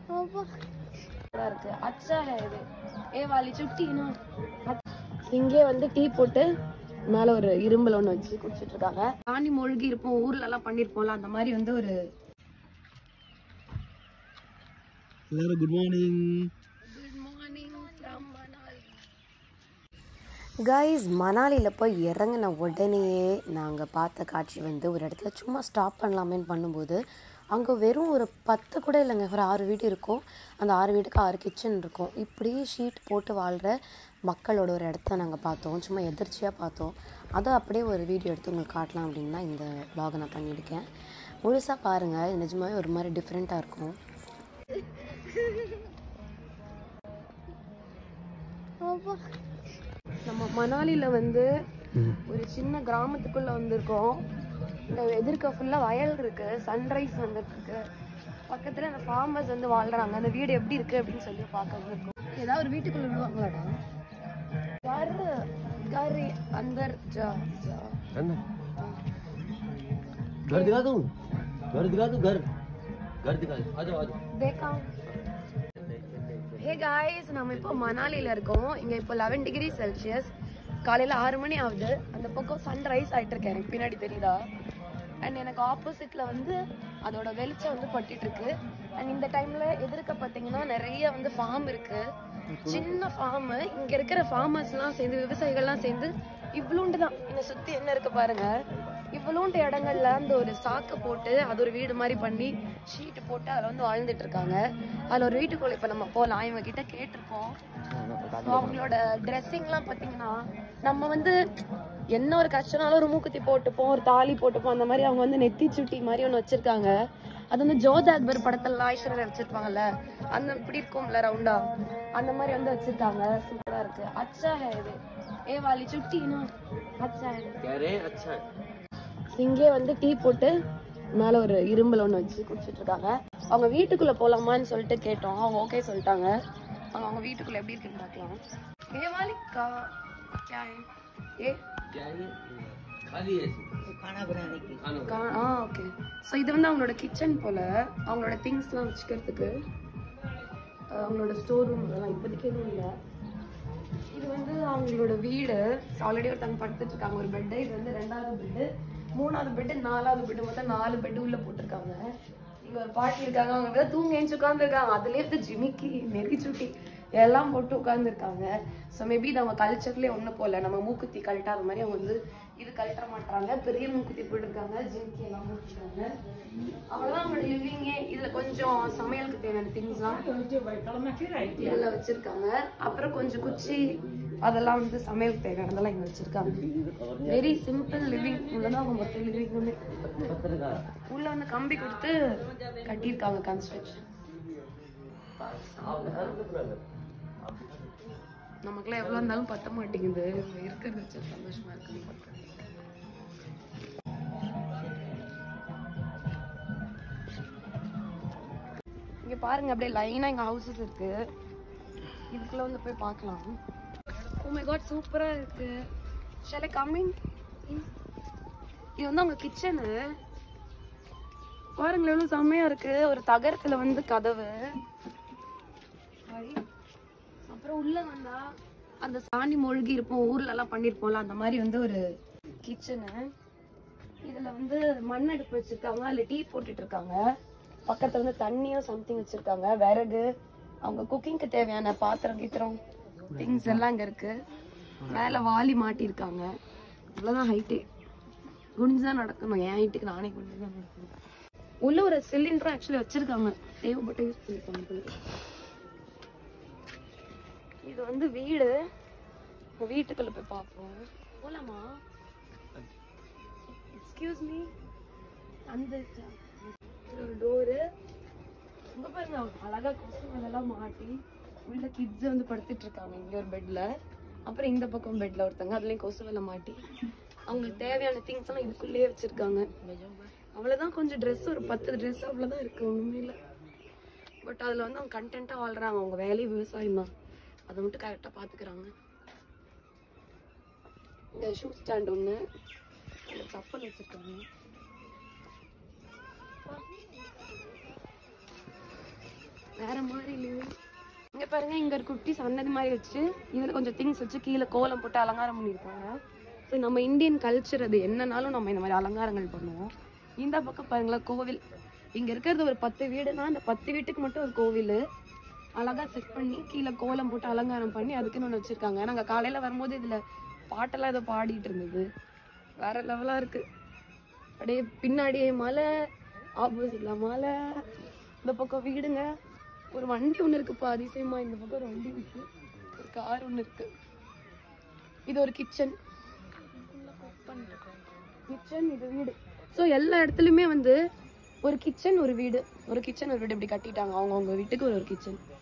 இருக்கு. அச்சா है இது. ஏ வாலி சுட்டி ना. இங்கே வந்து டீ போட்டு மேல ஒரு இரும்பல் ஒன்று வச்சு குடிச்சிட்டு இருக்காங்க. தாண்டி மூழ்கி இருப்போம், ஊர்ல எல்லாம் பண்ணிருப்போம்ல, அந்த மாதிரி வந்து ஒரு எல்லாரும் good morning. From Manali. Guys, மணாலியில் போய் இறங்கின உடனேயே நாங்கள் பார்த்த காட்சி வந்து ஒரு இடத்துல சும்மா ஸ்டாப் பண்ணலாமேன்னு பண்ணும்போது அங்கே வெறும் ஒரு 10 கூட இல்லைங்க, ஒரு 6 வீடு இருக்கும். அந்த 6 வீட்டுக்கு 6 கிச்சன் இருக்கும். இப்படி ஷீட் போட்டு வாழ்கிற மக்களோட ஒரு இடத்த நாங்கள் பார்த்தோம். சும்மா எதிர்ச்சியாக பார்த்தோம். அதை அப்படியே ஒரு வீடியோ எடுத்து உங்களுக்கு காட்டலாம் அப்படின்னா இந்த vlog நான் பண்ணியிருக்கேன். முழுசாக பாருங்கள், நிஜமாகவே ஒரு மாதிரி டிஃப்ரெண்ட்டாக இருக்கும். நம்ம மணாலியில் வந்து ஒரு சின்ன கிராமத்துக்குள்ளே வந்திருக்கோம். இந்த எதிர்க்க ஃபுல்லாக வயல் இருக்குது, சன்ரைஸ் வந்துட்டுருக்கு. பக்கத்தில் அந்த ஃபார்மர்ஸ் வந்து வாழ்கிறாங்க. அந்த வீடு எப்படி இருக்குது அப்படின்னு சொல்லி பார்க்க வந்திருக்கோம். ஏதாவது ஒரு வீட்டுக்குள்ளே விடுவாங்களாடா? घर घर अंदर जा जा घर दिखा दूं, घर दिखा दूं, घर घर दिखा दूं. आ जाओ आ जाओ. देखा. हे गाइस, நம்ம இப்போ மணாலியில் இருக்கோம். இங்கே இப்போ 11 டிகிரி செல்சியஸ். காலையில் 6 மணி ஆகுது. அந்த பக்கம் சன்ரைஸ் ஆகிட்டு இருக்கேன், எனக்கு பின்னாடி தெரியுதா? அண்ட் எனக்கு ஆப்போசிட்டில் வந்து அதோட வெளிச்சம் வந்து பட்டுட்டு இருக்கு. அண்ட் இந்த டைமில் எதிர்க்க பார்த்தீங்கன்னா நிறைய வந்து ஃபார்ம் இருக்குது. சின்ன ஃபார்மு. இங்கே இருக்கிற ஃபார்மர்ஸ்லாம் சேர்ந்து, விவசாயிகள்லாம் சேர்ந்து இவ்வளோண்டு தான். இதை சுற்றி என்ன இருக்குது பாருங்கள். இவ்வளோண்டு இடங்கள்ல அந்த ஒரு சாக்கு போட்டு அது ஒரு வீடு மாதிரி பண்ணி ஷீட்டு போட்டு அதில் வந்து வாழ்ந்துட்டு இருக்காங்க. அதில் ஒரு வீட்டுக்குள்ள இப்போ நம்ம போகலாம். இவங்க கிட்ட கேட்டிருக்கோம். அவங்களோட ட்ரெஸ்ஸிங்லாம் பார்த்தீங்கன்னா நம்ம வந்து என்ன ஒரு கஷ்டனாலும் ஒரு மூக்குத்தி போட்டுப்போம், ஒரு தாலி போட்டுப்போம். அந்த மாதிரி அவங்க வந்து நெத்தி சுட்டி மாதிரி ஒன்று வச்சிருக்காங்க. அது வந்து ஜோத் அக்பர் படத்துல ஐஸ்வர்யா வச்சிருப்பாங்கல்ல, அந்த இப்படி இருக்கும்ல ரவுண்டா, அந்த மாதிரி வந்து வச்சிருக்காங்க. சூப்பரா இருக்கு. அச்சா है இது. ஏ வாலி சுட்டி ना. அச்சா है. कह रहे हैं अच्छा है. இங்கே வந்து டீ போட்டு மேல ஒரு இரும்பல் ஒன்று வச்சு குடிச்சிட்டு இருக்காங்க. அவங்க வீட்டுக்குள்ள போலாமான்னு சொல்லிட்டு கேட்டோம். அவங்க ஓகே சொல்லிட்டாங்க. அவங்க வீட்டுக்குள்ள எப்படி இருக்குன்னு பார்க்கலாம். ஏ வாலி கா क्या है ये? क्या है? खाली है खाना बनाने की. खाना. ஓகே. ஸோ இது வந்து அவங்களோட கிச்சன் போல. அவங்களோட திங்ஸ்லாம் வச்சுக்கிறதுக்கு அவங்களோட ஸ்டோர் ரூம் அதெல்லாம் இப்போதைக்கு எதுவும் இல்லை. இது வந்து அவங்களோட வீடு. ஆல்ரெடி ஒருத்தவங்க படுத்துட்டு இருக்காங்க. ஒரு பெட்டு. இது வந்து 2வது பெட்டு, 3வது பெட்டு, 4வது பெட்டு. மொத்தம் 4 பெட்டு உள்ள போட்டிருக்காங்க. இங்க ஒரு பாட்டி இருக்காங்க. அவங்க வந்து தூங்க ஏஞ்சி உட்காந்துருக்காங்க. அதுலேயே வந்து ஜிமிக்கி நெருக்கி சுட்டி எல்லாம் போட்டு உட்காந்துருக்காங்க. ஸோ மேபி இது அவங்க கல்ச்சர்லேயே ஒன்று போல. நம்ம மூக்குத்தி கழட்டாத மாதிரி அவங்க வந்து இது கழட்ட மாட்டாங்க. பெரிய மூக்குத்தி போட்டிருக்காங்க, ஜிமிக்கி எல்லாம் போட்டுருக்காங்க. அவ்வளோதான் அவங்களோட லிவிங்கே. இதில் கொஞ்சம் சமையலுக்கு தேவையான திங்ஸ்லாம் இதில் வச்சுருக்காங்க. அப்புறம் கொஞ்சம் குச்சி அதெல்லாம் வந்து சமையலுக்கு தேவையானதெல்லாம் இங்கே வச்சுருக்காங்க. Very simple living. உள்ளதான் அவங்க மொத்த லிவிங்குமே. உள்ள வந்து கம்பி கொடுத்து கட்டியிருக்காங்க, கன்ஸ்ட்ரக்ஷன். நமக்குலாம் எவ்வளோ இருந்தாலும் பத்த மாட்டேங்குது. இருக்கிறது வச்சு சந்தோஷமா இருக்கு. இங்க பாருங்க, அப்படியே லைனா எங்க ஹவுசஸ் இருக்கு. இதுக்குள்ள வந்து போய் பார்க்கலாம். ஓ மை காட், சூப்பரா இருக்கு. Shall I come in? இது வந்து அவங்க கிச்சனு. பாருங்களேன் எவ்வளவு செம்மையா இருக்கு. ஒரு தகரத்துல வந்து கதவு. அப்புறம் உள்ள வந்தா அந்த சாணி மூழ்கி இருப்போம், ஊர்ல எல்லாம் பண்ணிருப்போம்ல, அந்த மாதிரி வந்து ஒரு கிச்சனு. இதுல வந்து மண் அடுப்பு வச்சிருக்காங்க. அதுல டீ போட்டுட்டு இருக்காங்க. பக்கத்துல வந்து தண்ணியும் சம்திங் வச்சிருக்காங்க. விறகு, அவங்க குக்கிங்க்கு தேவையான பாத்திரம் கீத்திரம் திங்ஸ் எல்லாம் இங்க இருக்கு. மேல வாலி மாட்டிருக்காங்க. இவ்வளவுதான் ஹைட்டே. குனிஞ்சுதான் நடக்கணும். என் ஹைட்டுக்கு நானே குனிஞ்சுதான் நடக்கணும். உள்ள ஒரு சிலிண்டரும் ஆக்சுவலி வச்சிருக்காங்க. தேவைப்பட்ட யூஸ் பண்ணிருக்காங்க. இது வந்து வீடு. வீட்டுக்குள்ள போய் பார்ப்போம். போலாமா? Excuse me. அந்த ஒரு டோரு. இங்க பாருங்க, அழகா கொசு எல்லாம் மாட்டி உள்ள கிட்ஸ் வந்து படுத்துட்டு இருக்காங்க. இங்க ஒரு பெட்ல, அப்புறம் இந்த பக்கம் பெட்ல ஒருத்தங்க, அதுலயும் கொசு வேலை மாட்டி அவங்களுக்கு தேவையான திங்ஸ் எல்லாம் இதுக்குள்ளேயே வச்சிருக்காங்க. அவ்வளவுதான். கொஞ்சம் ட்ரெஸ், ஒரு 10 ட்ரெஸ் அவ்வளவுதான் இருக்கு, ஒண்ணுமே இல்லை. பட் அதுல வந்து அவங்க கண்டென்ட்டா வாழ்றாங்க. அவங்க வேலையை விவசாயம் தான், அதை மட்டும் கரெக்டா பாத்துக்கிறாங்க. இந்த ஷூ ஸ்டாண்ட் ஒண்ணு, சப்பல் வச்சிருக்காங்க. வேற மாதிரி இல்லையே. இங்க பாருங்க, இங்க ஒரு குட்டி சன்னதி மாதிரி வச்சு இதுல கொஞ்சம் திங்ஸ் வச்சு கீழே கோலம் போட்டு அலங்காரம் பண்ணியிருக்காங்க. ஸோ நம்ம இந்தியன் கல்ச்சர் அது என்னன்னாலும் நம்ம இந்த மாதிரி அலங்காரங்கள் பண்ணுவோம். இந்த பக்கம் பாருங்களேன் கோவில். இங்க இருக்கிறது ஒரு 10 வீடுனா அந்த 10 வீட்டுக்கு மட்டும் ஒரு கோவில் அழகா செட் பண்ணி கீழே கோலம் போட்டு அலங்காரம் பண்ணி அதுக்குன்னு ஒன்று வச்சிருக்காங்க. நாங்கள் காலையில வரும்போது இதுல பாட்டெல்லாம் ஏதோ பாடிட்டு இருந்தது. வேற லெவலா இருக்கு. அப்படியே பின்னாடியே மலை, ஆப்போசிட்ல மலை, இந்த பக்கம் வீடுங்க. ஒரு வண்டி ஒன்று இருக்குப்பா அதிசயமா. இந்த பக்கம் ஒரு வண்டி இருக்கு, ஒரு கார் ஒன்று இருக்கு. இது ஒரு கிச்சன், இது வீடு. ஸோ எல்லா இடத்துலையுமே வந்து ஒரு கிச்சன் ஒரு வீடு, ஒரு கிச்சன் ஒரு வீடு இப்படி கட்டிட்டாங்க. அவங்கவுங்க வீட்டுக்கு ஒரு கிச்சன்.